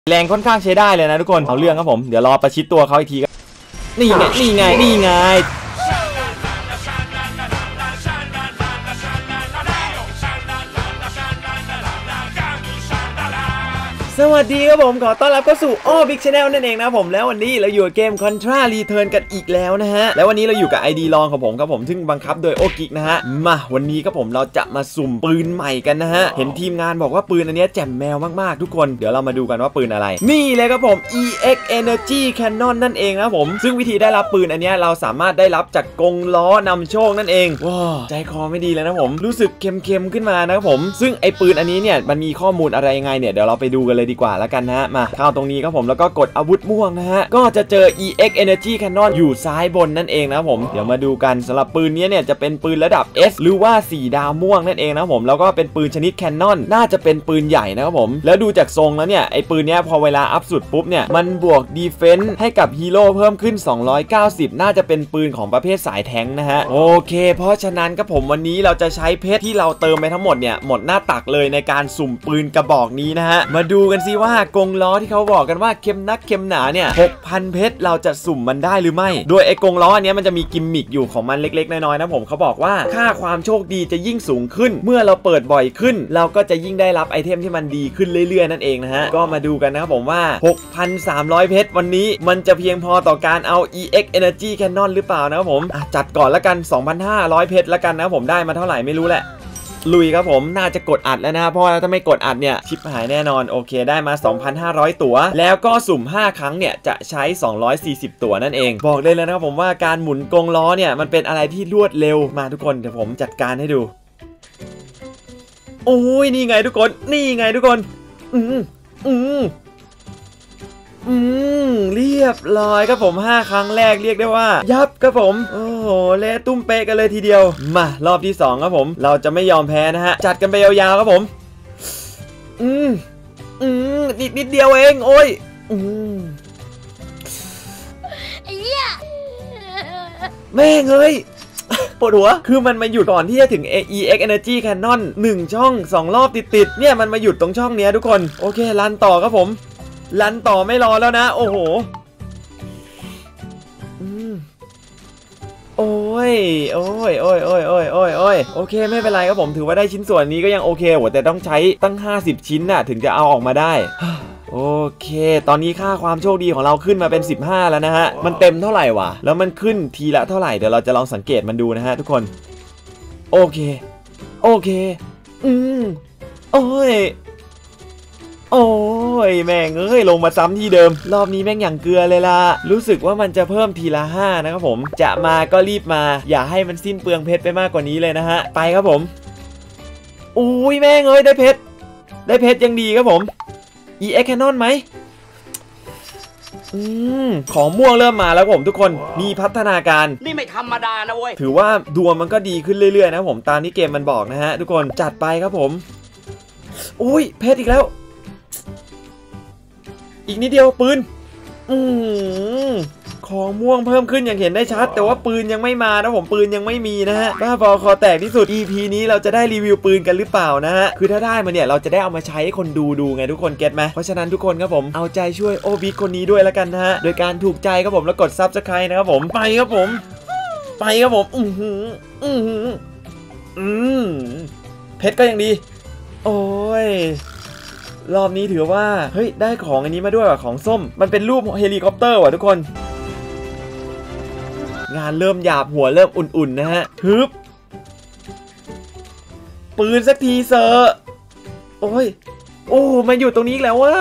แรงค่อนข้างใช้ได้เลยนะทุกคนเอาเรื่องครับผมเดี๋ยวรอประชิดตัวเขาอีกทีก็นี่ไงสวัสดีครับผมขอต้อนรับเข้าสู่อ้อบิ๊กชาแนลนั่นเองนะผมแล้ววันนี้เราอยู่เกม Contra Return กันอีกแล้วนะฮะแล้ววันนี้เราอยู่กับ ID ลองของผมครับผมซึ่งบังคับโดยโอกิกนะฮะมาวันนี้ครับผมเราจะมาสุ่มปืนใหม่กันนะฮะเห็นทีมงานบอกว่าปืนอันนี้แจ่มแมวมากๆทุกคนเดี๋ยวเรามาดูกันว่าปืนอะไรนี่เลยครับผม EX Energy Cannon นั่นเองนะผมซึ่งวิธีได้รับปืนอันนี้เราสามารถได้รับจากกงล้อนำโชคนั่นเองว้าใจคอไม่ดีเลยนะผมรู้สึกเค็มๆขึ้นมานะครับผมซึ่งไอปืนอันนี้เนี่ยมันมีข้อมูลอะไรยังไงเนี่ยเดี๋ยวเราไปดูกันเลยดีกว่าแล้วกันนะมาเข้าตรงนี้ครับผมแล้วก็กดอาวุธม่วงนะฮะก็จะเจอ EX Energy Cannon อยู่ซ้ายบนนั่นเองนะผมเดี๋ยวมาดูกันสำหรับปืนนี้เนี่ยจะเป็นปืนระดับ S หรือว่า4ดาวม่วงนั่นเองนะผมแล้วก็เป็นปืนชนิดแคนนอนน่าจะเป็นปืนใหญ่นะครับผมแล้วดูจากทรงแล้วเนี่ยไอปืนนี้พอเวลาอัพสุดปุ๊บเนี่ยมันบวกดีเฟนส์ให้กับฮีโร่เพิ่มขึ้น290น่าจะเป็นปืนของประเภทสายแทงค์นะฮะโอเคเพราะฉะนั้นครับผมวันนี้เราจะใช้เพชรที่เราเติมไปทั้งหมดเนี่ยหมดหน้าตักเลยในการสุ่มปืนกระบอกนี้นะฮะมาดูกันซิว่ากงล้อที่เขาบอกกันว่าเข็มนักเข็มหนาเนี่ย 6,000 เพชรเราจะสุ่มมันได้หรือไม่โดยไอ้กงล้ออันนี้มันจะมีกิมมิคอยู่ของมันเล็กๆน้อยๆนะผมเขาบอกว่าค่าความโชคดีจะยิ่งสูงขึ้นเมื่อเราเปิดบ่อยขึ้นเราก็จะยิ่งได้รับไอเทมที่มันดีขึ้นเรื่อยๆนั่นเองนะฮะก็มาดูกันนะครับผมว่า 6,300 เพชรวันนี้มันจะเพียงพอต่อการเอา EX Energy Cannon หรือเปล่านะครับผมจัดก่อนละกัน 2,500 เพชรละกันนะผมได้มาเท่าไหร่ไม่รู้แหละลุยครับผมน่าจะกดอัดแล้วนะเพราะว่าถ้าไม่กดอัดเนี่ยชิปหายแน่นอนโอเคได้มา 2,500 ตั๋วแล้วก็สุ่ม5ครั้งเนี่ยจะใช้240ตั๋วนั่นเองบอกได้เลยนะครับผมว่าการหมุนกงล้อเนี่ยมันเป็นอะไรที่รวดเร็วมาทุกคนเดี๋ยวผมจัดการให้ดูโอ้ยนี่ไงทุกคนเรียบร้อยครับผม5ครั้งแรกเรียกได้ว่ายับครับผมโอ้โหเละตุ้มเป๊ะกันเลยทีเดียวมารอบที่2ครับผมเราจะไม่ยอมแพ้นะฮะจัดกันไปยาวๆครับผมนิดเดียวเองโอ้ยแม่งเอ้ยปวดหัวคือมันมาหยุดก่อนที่จะถึง EX Energy Cannon 1ช่อง2รอบติดๆเนี่ยมันมาหยุดตรงช่องเนี้ยทุกคนโอเครันต่อครับผมรันต่อไม่รอแล้วนะโอ้โหโอ้ยโอเคไม่เป็นไรครับผมถือว่าได้ชิ้นส่วนนี้ก็ยังโอเคโหแต่ต้องใช้ตั้ง50ชิ้นน่ะถึงจะเอาออกมาได้โอเคตอนนี้ค่าความโชคดีของเราขึ้นมาเป็น15แล้วนะฮะมันเต็มเท่าไหร่วะแล้วมันขึ้นทีละเท่าไหร่เดี๋ยวเราจะลองสังเกตมันดูนะฮะทุกคนโอเคโอ้ยแม่งเอ้ยลงมาซ้ำที่เดิมรอบนี้แม่งอย่างเกลือเลยล่ะรู้สึกว่ามันจะเพิ่มทีละ5นะครับผมจะมาก็รีบมาอย่าให้มันสิ้นเปลืองเพชรไปมากกว่านี้เลยนะฮะไปครับผมอุ้ยแม่งเอ้ยได้เพชรยังดีครับผม EX Cannon ไหมของม่วงเริ่มมาแล้วผมทุกคนมีพัฒนาการนี่ไม่ธรรมดานะเว้ยถือว่าดวงมันก็ดีขึ้นเรื่อยๆนะผมตามที่เกมมันบอกนะฮะทุกคนจัดไปครับผมอุ้ยเพชรอีกแล้วอีกนิดเดียวปืนของม่วงเพิ่มขึ้นอย่างเห็นได้ชัดแต่ว่าปืนยังไม่มานะผมปืนยังไม่มีนะฮะบ้าบอคอแตกที่สุด EP นี้เราจะได้รีวิวปืนกันหรือเปล่านะฮะคือถ้าได้มาเนี่ยเราจะได้เอามาใช้ให้คนดูไงทุกคนเก็ตไหมเพราะฉะนั้นทุกคนครับผมเอาใจช่วยโอบิคนนี้ด้วยแล้วกันนะฮะโดยการถูกใจครับผมแล้วกด Subscribe นะครับผมไปครับผมเพชรก็ยังดีโอ้ยรอบนี้ถือว่าเฮ้ยได้ของอันนี้มาด้วยว่ะของส้มมันเป็นรูปเฮลิคอปเตอร์ว่ะทุกคนงานเริ่มหยาบหัวเริ่มอุ่นๆนะฮะฮึบปืนสักทีเซอร์โอ้ยมาอยู่ตรงนี้แล้วว่ะ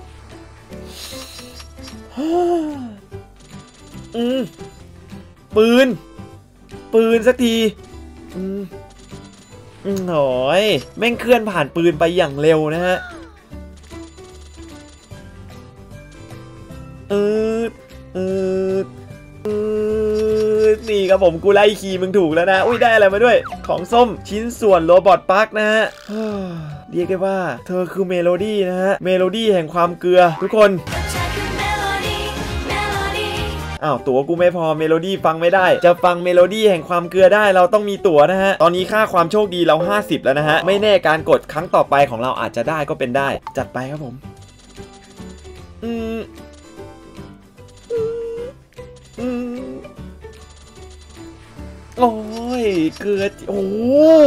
ปืนสักทีโอ้ยแม่งเคลื่อนผ่านปืนไปอย่างเร็วนะฮะนี่ครับผมกูไล่คีย์มึงถูกแล้วนะอุ้ยได้อะไรมาด้วยของส้มชิ้นส่วนโรบอทปาร์คนะฮะเรียกได้ว่าเธอคือเมโลดี้นะฮะเมโลดี้แห่งความเกลือทุกคนอ้าวตั๋วกูไม่พอเมโลดี้ฟังไม่ได้จะฟังเมโลดี้แห่งความเกลือได้เราต้องมีตั๋วนะฮะตอนนี้ค่าความโชคดีเรา50แล้วนะฮะไม่แน่การกดครั้งต่อไปของเราอาจจะได้ก็เป็นได้จัดไปครับผมอืมอืมโอ้ยเกิดโอ้โห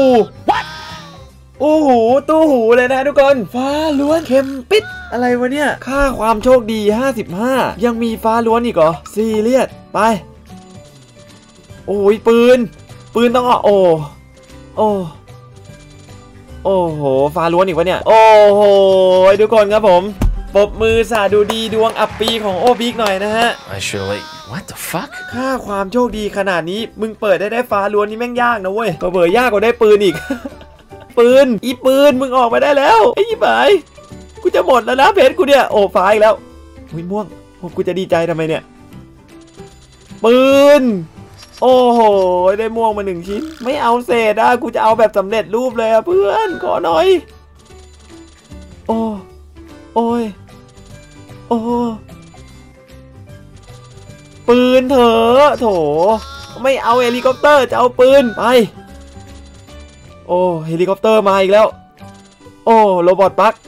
โอ้โหตู้หูเลยนะทุกคนฟ้าล้วนเข็มปิดอะไรวะเนี่ยค่าความโชคดี55ยังมีฟ้าล้วนอีกเหรอซีเรียสไปโอ้ยปืนต้องโอ้โอ้โหฟ้าล้วนอีกวะเนี่ยโอ้โหทุกคนครับผมปรบมือสาดูดีดวงอับปีของโอบิกหน่อยนะฮะ What the fuck ค่าความโชคดีขนาดนี้มึงเปิดได้ฟ้าล้วนนี่แม่งยากนะเว้ยเปิดยากกว่าได้ปืนอีก ปืนมึงออกมาได้แล้วไอ้ยี่หมายกูจะหมดแล้วนะเพชรกูเนี่ยโอ้ฟ้าอีกแล้วหุ้ยม่วงโอ้กูจะดีใจทำไมเนี่ยปืนโอ้โหได้ม่วงมา1ชิ้นไม่เอาเศษอ่ะกูจะเอาแบบสำเร็จรูปเลยอ่ะเพื่อนขอหน่อยโอ้ยปืนเถอะโถไม่เอาเฮลิคอปเตอร์จะเอาปืนไปโอ้เฮลิคอปเตอร์มาอีกแล้วโอ้โรบอทปัก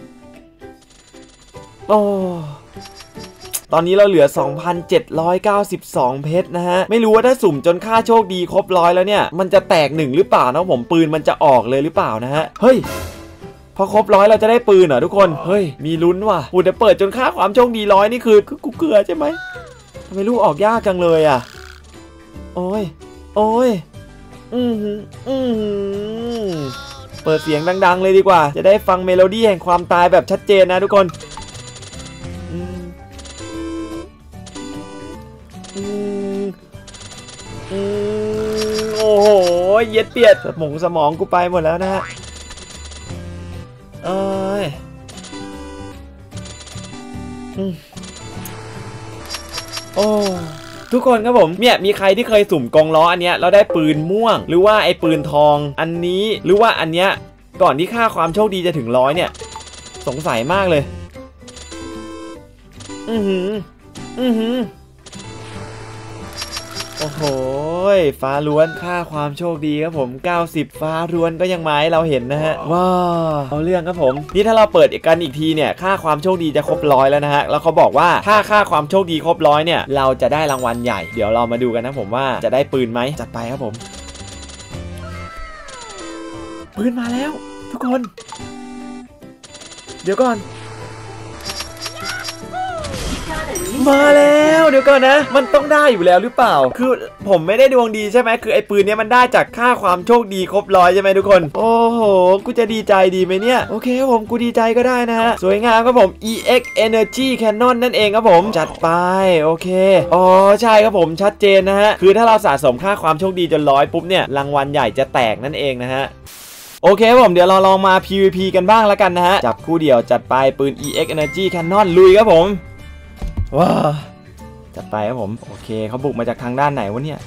โอ้ตอนนี้เราเหลือ 2,792 เพชรนะฮะไม่รู้ว่าถ้าสุ่มจนค่าโชคดีครบ100แล้วเนี่ยมันจะแตก1หรือเปล่านะผมปืนมันจะออกเลยหรือเปล่านะฮะเฮ้ยพอครบ100เราจะได้ปืนเหรอทุกคนเฮ้ยมีลุ้นว่ะแต่เปิดจนค่าความโชคดี100นี่คือกูเกลือใช่ไหมทำไมลูกออกยากจังเลยอ่ะโอ้ยเปิดเสียงดังๆเลยดีกว่าจะได้ฟังเมโลดี้แห่งความตายแบบชัดเจนนะทุกคนโอ้โหเย็ดเปียดสมองกูไปหมดแล้วนะฮะโอ้ทุกคนครับผมเนี่ยมีใครที่เคยสุ่มกองล้ออันเนี้ยแล้วได้ปืนม่วงหรือว่าไอ้ปืนทองอันนี้หรือว่าอันเนี้ยก่อนที่ค่าความโชคดีจะถึง100เนี่ยสงสัยมากเลยโอ้โหฟ้าล้วนค่าความโชคดีครับผม90ฟ้าล้วนก็ยังมาให้เราเห็นนะฮะว้าวเอาเรื่องครับผมนี่ถ้าเราเปิดกันอีกทีเนี่ยค่าความโชคดีจะครบ100แล้วนะฮะแล้วเขาบอกว่าถ้าค่าความโชคดีครบ100เนี่ยเราจะได้รางวัลใหญ่เดี๋ยวเรามาดูกันนะผมว่าจะได้ปืนไหมจัดไปครับผมปืนมาแล้วทุกคนเดี๋ยวก่อนมาแล้วเดี๋ยวก่อนนะมันต้องได้อยู่แล้วหรือเปล่าคือผมไม่ได้ดวงดีใช่ไหมคือไอ้ปืนนี้มันได้จากค่าความโชคดีครบ100ใช่ไหมทุกคนโอ้โหกูจะดีใจดีไหมเนี่ยโอเคครับผมกูดีใจก็ได้นะฮะสวยงามครับผม EX Energy Cannon นั่นเองครับผมจัดไปโอเคอ๋อใช่ครับผมชัดเจนนะฮะคือถ้าเราสะสมค่าความโชคดีจน100ปุ๊บเนี่ยรางวัลใหญ่จะแตกนั่นเองนะฮะโอเคผมเดี๋ยวเราลองมา PVP กันบ้างแล้วกันนะฮะจับคู่เดี่ยวจัดไปปืน EX Energy Cannon ลุยครับผมว้าจัดไปครับผมโอเคเขาบุกมาจากทางด้านไหนวะเนี่ย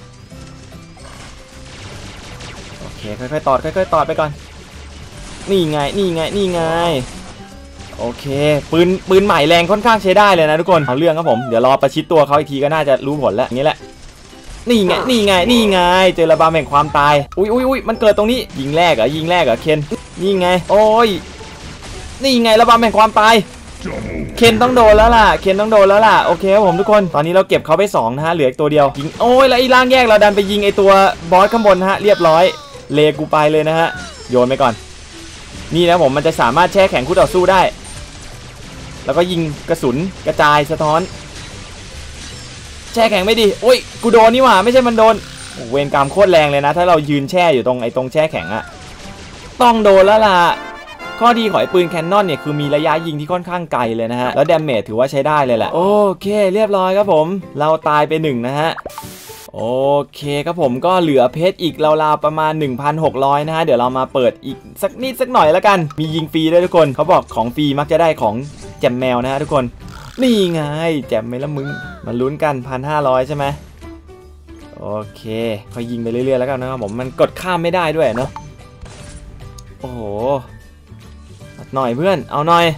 โอเคค่อยๆตอดไปก่อนนี่ไงโอเคปืนใหม่แรงค่อนข้างใช้ได้เลยนะทุกคนเอาเรื่องครับผมเดี๋ยวรอประชิดตัวเขาอีกทีก็น่าจะรู้ผลแล้วอย่างนี้แหละนี่ไงเจอระบำแห่งความตายอุ้ยมันเกิดตรงนี้ยิงแรกเหรอเคนนี่ไงโอ้ยนี่ไงระบำแห่งความตายเคนต้องโดนแล้วล่ะโอเคครับผมทุกคนตอนนี้เราเก็บเขาไป2นะฮะเหลืออีกตัวเดียวยิงโอ้ยแล้วอีล่างแยกเราดันไปยิงไอตัวบอสข้างบนฮะเรียบร้อยเลกูไปเลยนะฮะโยนไปก่อนนี่นะผมมันจะสามารถแช่แข็งคู่ต่อสู้ได้แล้วก็ยิงกระสุนกระจายสะท้อนแช่แข็งไม่ดีโอ้ยกูโดนนี่หว่าไม่ใช่มันโดนเวรกรรมโคตรแรงเลยนะถ้าเรายืนแช่อยู่ตรงแช่แข็งอะต้องโดนแล้วล่ะข้อดีของไอ้ปืนแคนนอนเนี่ยคือมีระยะยิงที่ค่อนข้างไกลเลยนะฮะแล้วดาเมจถือว่าใช้ได้เลยแหละโอเคเรียบร้อยครับผมเราตายไป1นะฮะโอเคครับผมก็เหลือเพชรอีกราวๆประมาณ 1,600 นะฮะเดี๋ยวเรามาเปิดอีกสักนิดสักหน่อยแล้วกันมียิงฟรีด้วยทุกคนเขาบอกของฟรีมักจะได้ของแจมแมวนะฮะทุกคนนี่ไงแจมไหมละมึงมาลุ้นกัน 1,500 ใช่ไหมโอเคค่อยยิงไปเรื่อยๆแล้วกันนะครับผมมันกดข้ามไม่ได้ด้วยเนาะโอ้โหหน่อยเพื่อนเอาหน่อย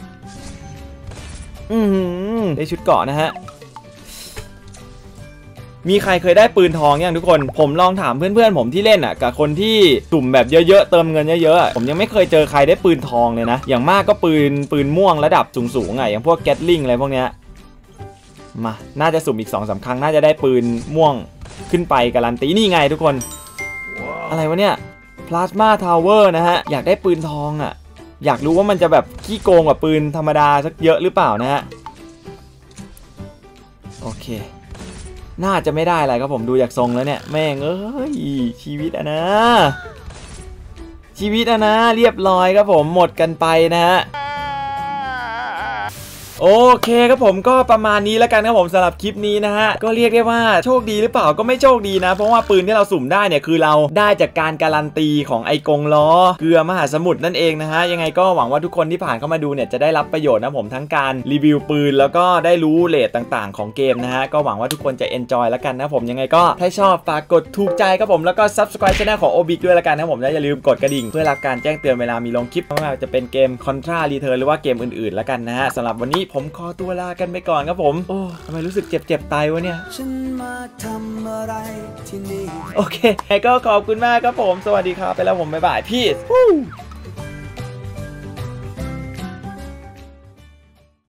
ได้ชุดเกาะนะฮะมีใครเคยได้ปืนทองยังทุกคนผมลองถามเพื่อนๆผมที่เล่นอ่ะกับคนที่สุ่มแบบเยอะๆเติมเงินเยอะๆผมยังไม่เคยเจอใครได้ปืนทองเลยนะอย่างมากก็ปืนม่วงระดับสูงๆไงอย่างพวกแกตลิงอะไรพวกเนี้ยมาน่าจะสุ่มอีก 2-3 ครั้งน่าจะได้ปืนม่วงขึ้นไปการันตีนี่ไงทุกคน อะไรวะเนี่ยพลาสมาทาวเวอร์นะฮะอยากได้ปืนทองอ่ะอยากรู้ว่ามันจะแบบขี้โกงกว่าปืนธรรมดาสักเยอะหรือเปล่านะฮะโอเคน่าจะไม่ได้อะไรครับผมดูจากทรงแล้วเนี่ยแม่งเอ้ยชีวิตอะนะเรียบร้อยครับผมหมดกันไปนะฮะโอเคครับผมก็ประมาณนี้แล้วกันครับผมสำหรับคลิปนี้นะฮะก็เรียกได้ว่าโชคดีหรือเปล่าก็ไม่โชคดีนะเพราะว่าปืนที่เราสุ่มได้เนี่ยคือเราได้จากการการันตีของไอกงล้อเกลือมหาสมุทรนั่นเองนะฮะยังไงก็หวังว่าทุกคนที่ผ่านเข้ามาดูเนี่ยจะได้รับประโยชน์นะผมทั้งการรีวิวปืนแล้วก็ได้รู้เรทต่างๆของเกมนะฮะก็หวังว่าทุกคนจะเอนจอยแล้วกันนะผมยังไงก็ถ้าชอบฝากกดถูกใจครับผมแล้วก็ Subscribe Channel ของ Obik ด้วยละกันนะผมและอย่าลืมกดกระดิ่งเพื่อรับการแจ้งเตือนเวลามีลงคลิปไม่ว่าจะเป็นเกม Contra Return หรือว่าเกมอื่นๆละกันนะฮะสำหรับวันนี้ผมขอตัวลากันไปก่อนครับผมโอ้ทำไมรู้สึกเจ็บตายวะเนี่ยฉันมาทำอะไรที่นี่โอเคก็ขอบคุณมากครับผมสวัสดีครับไปแล้วผมบ๊ายบายพีซ